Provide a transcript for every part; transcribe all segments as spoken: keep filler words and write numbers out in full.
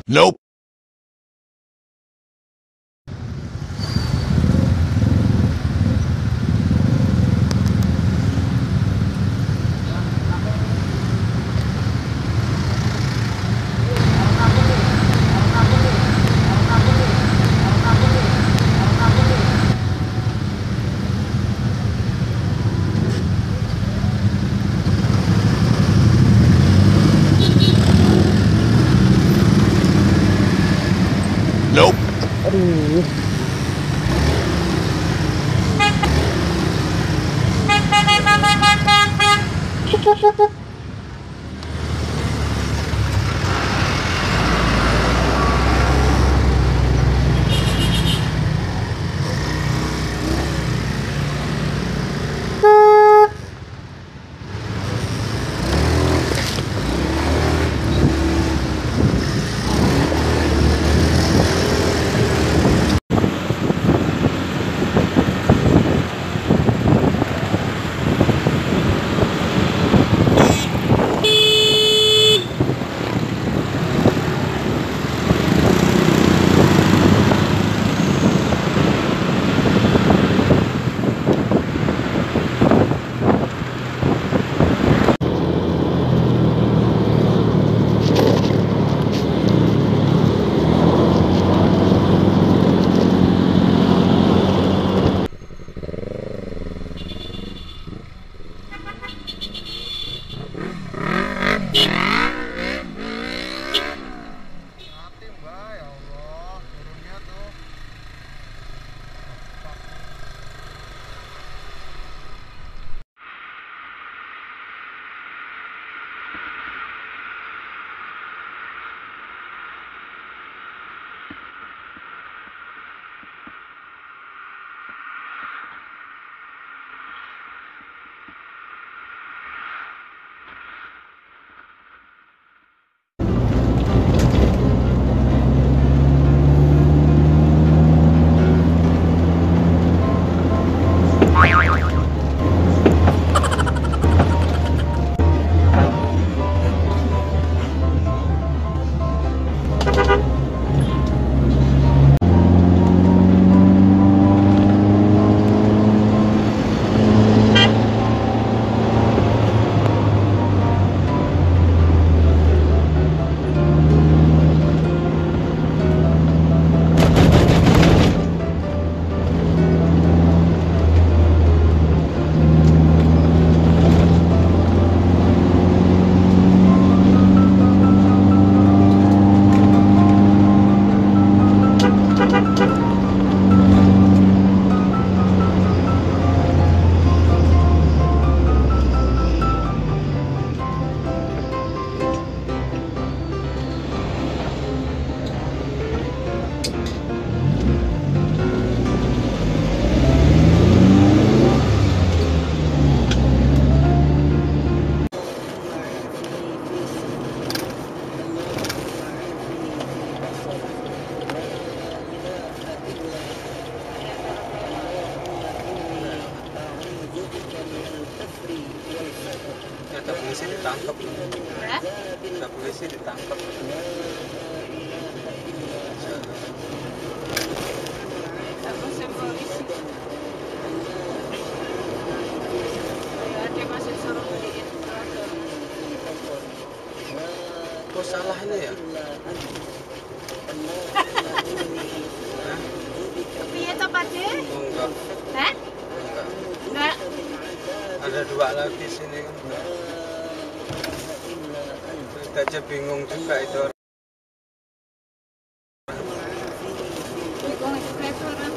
Nope. Nope. Aduh. Kata polisi ditangkap. Hah? Kata polisi ditangkap. Aku sem polisi. Ya, dia masih suruh beliin seragam. Kok salah ini ya? Hah? Piye to, Pak De? Oh, enggak. Hah? Enggak. Enggak. Ada dua lagi sini kan. Kita aja bingung juga itu. Bingung itu driver kan.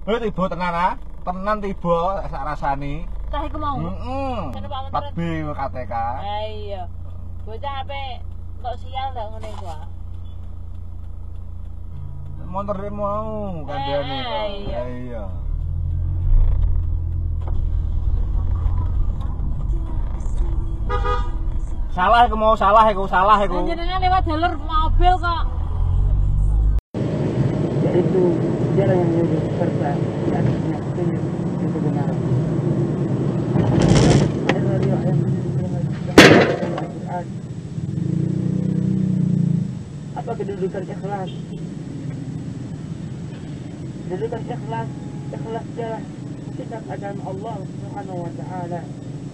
Lho tiba tenan ah. Tenan tiba sak rasane. Tah iku mau. Heeh. Kene Pak Motor. Lebih K T K. Ha iya. Bocah ape kok sial ndak ngene iku ah. Motor dia mau kandhane Eh, kok. iya. Iya. Salah iku mau salah iku, salah iku. Jenengan lewat jalur mobil kok. Yaitu jalan yang menuju serta di atasnya petunjuk yang kebenaran. Ada dari yang Al-Quran. Apa kedudukan ikhlas? Kedudukan ikhlas, ikhlas jalan sifat agama Allah Subhanahu wa taala.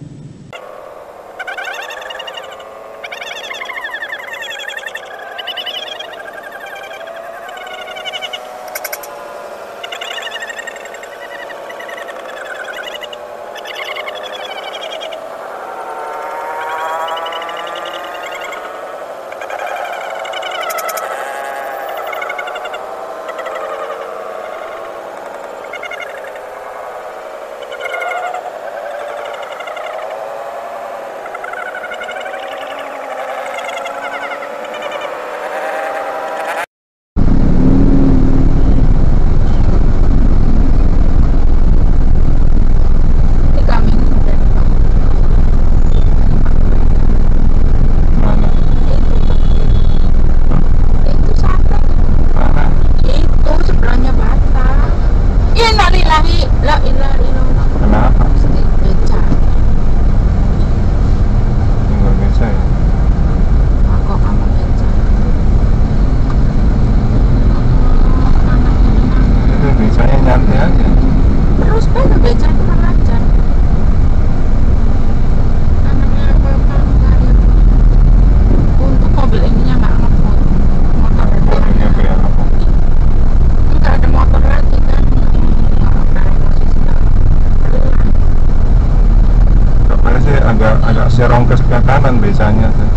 serong ke sebelah kanan biasanya tuh.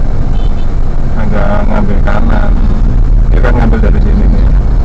Agak ngambil kanan. Dia kan ngambil dari sini nih.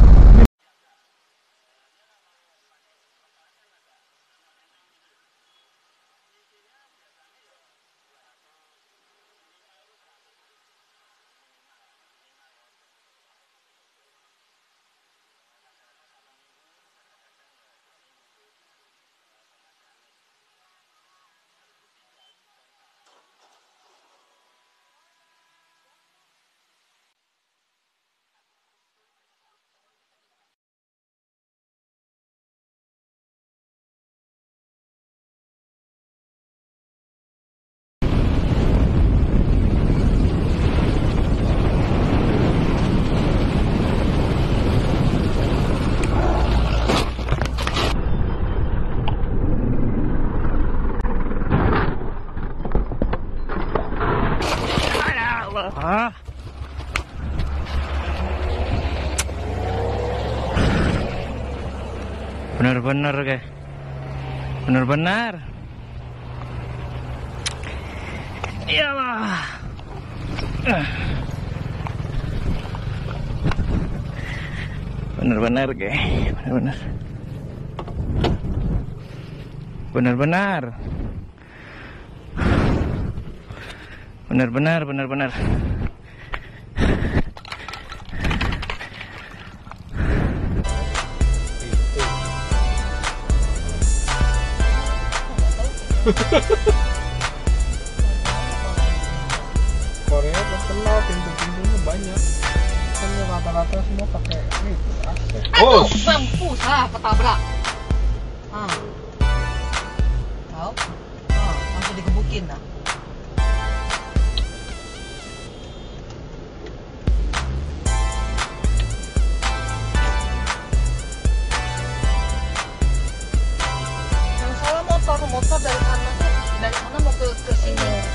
Hah? Benar-benar kayak benar-benar. Iyalah. Benar-benar kayak benar-benar. Benar-benar. Benar-benar, benar-benar. Korea terkenal pintu-pintunya banyak. Kan rata-rata semua pakai itu A C. Aduh, mampus ah, ketabrak. Ah. Tahu? Ah, langsung digebukin dah. Yang salah motor, motor dari sana tuh dari sana mau ke ke sini.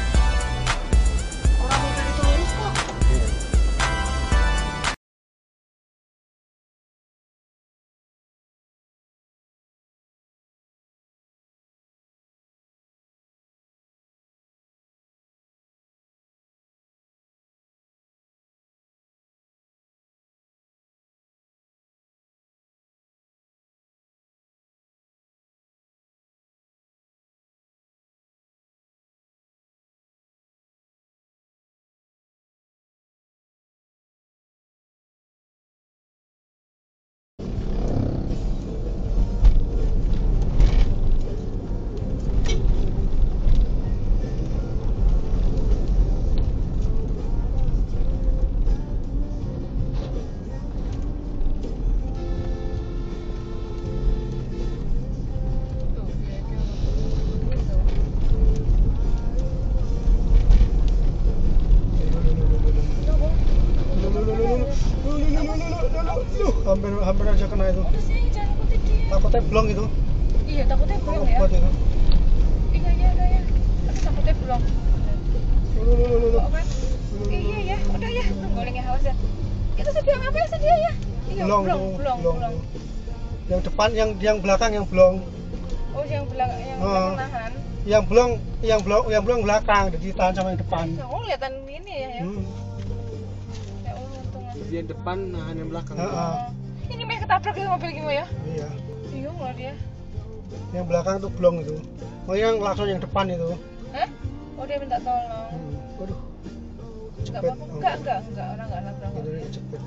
kena itu. Udah sih, jangan ikutin dia. Takutnya blong itu. Iya, takutnya belum ya. Buat itu. Iya, iya, udah ya. Aduh, takutnya belum. Lu lu lu lu. lu. Oh, kan? Iya, ya. Udah ya. Golengnya awas ya. Itu sih bilang apa ya sih dia ya? Iya, Blong belum, tuh, belum, blong. belum. Yang depan, yang yang belakang yang blong. Oh, yang belakang, yang Oh. belakang nahan. Yang blong, yang blong, yang blong belakang, jadi tahan sama yang depan. Oh, kelihatan ini ya, ya. Hmm. Ya Allah, untung aja. Dia depan nahan yang belakang. Heeh. Oh. Ini meh ketabrak ya mobil gimana ya? Iya. Bingung loh dia. Yang belakang tuh blong itu. Oh, yang langsung yang depan itu. Hah? Oh, dia minta tolong. Hmm. Waduh. Enggak Cepet. apa-apa. Enggak, enggak, enggak. Orang enggak nabrak. Itu dia cepet.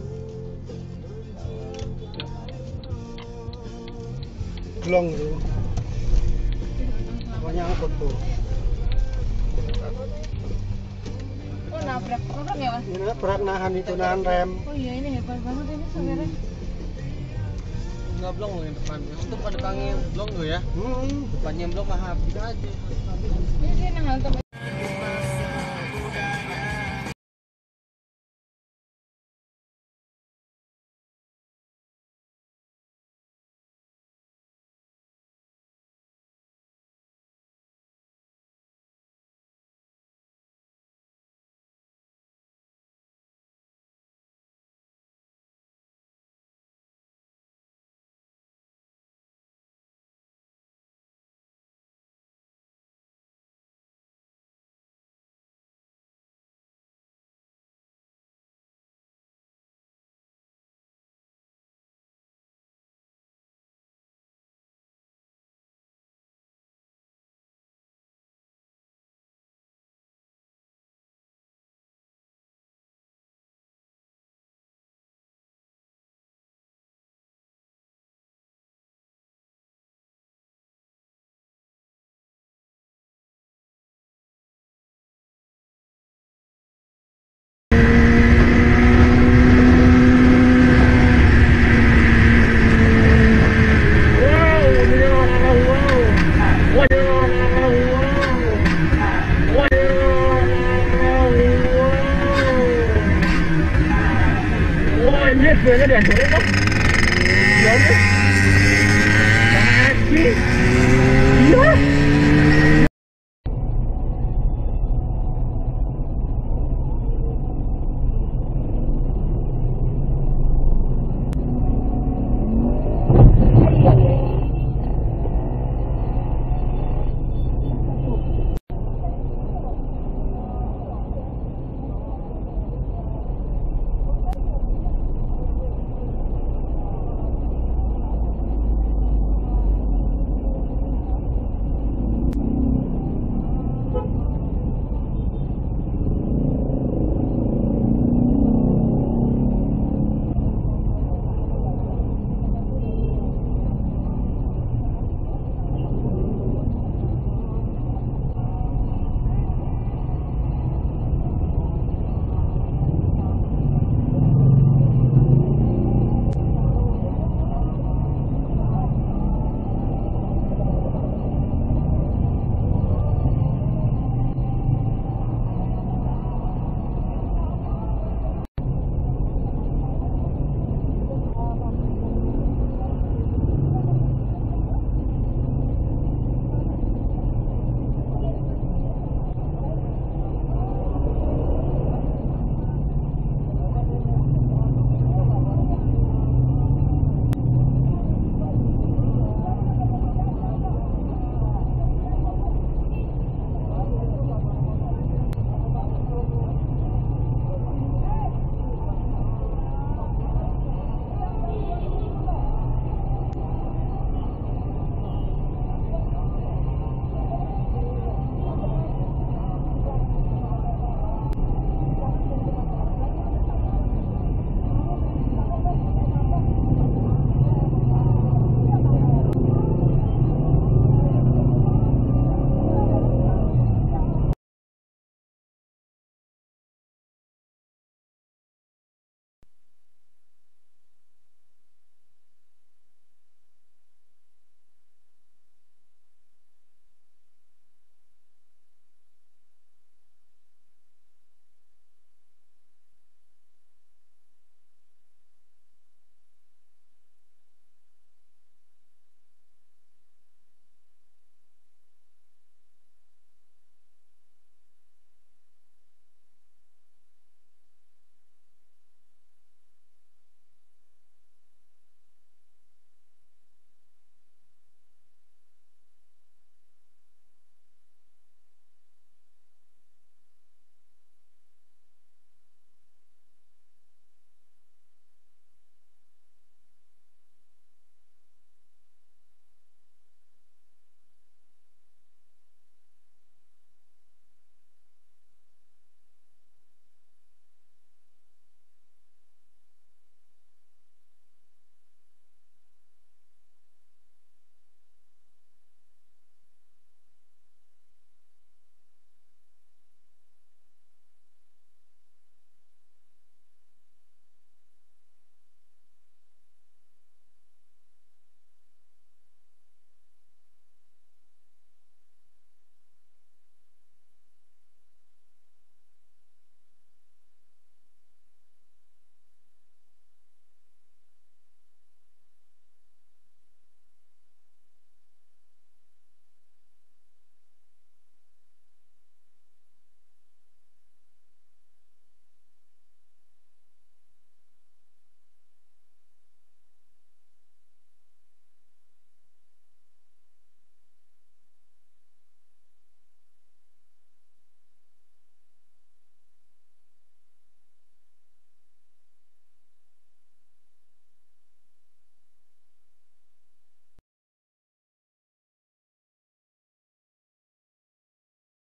Blong itu. Pokoknya angkut tuh. Oh, nabrak. Nabrak ya, Mas? Ini berat nahan itu, nahan rem. Oh iya, ini hebat banget ini sebenarnya. Enggak blong loh yang depan. Yang itu pada belakangnya yang blong loh ya. Hmm. Depannya yang blong mah habis aja. Ini dia nahan temen.